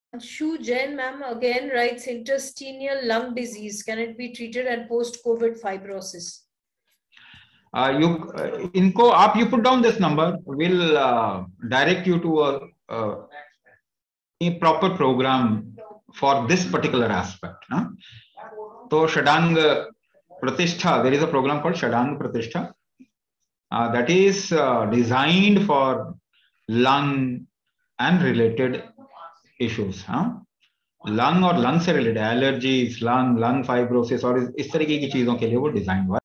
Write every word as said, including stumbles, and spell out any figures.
Shu Jain ma'am again writes interstitial lung disease. Can it be treated and post-COVID fibrosis? Uh, you, uh, inko, up, you put down this number. We'll uh, direct you to a, a, a proper program for this particular aspect. Huh? So Shadang Pratishtha, there is a program called Shadang Pratishtha uh, that is uh, designed for lung and related issues. Huh? Lung और lung से related allergies, lung lung fibrosis और इस तरीके की चीजों के लिए वो डिजाइन हुआ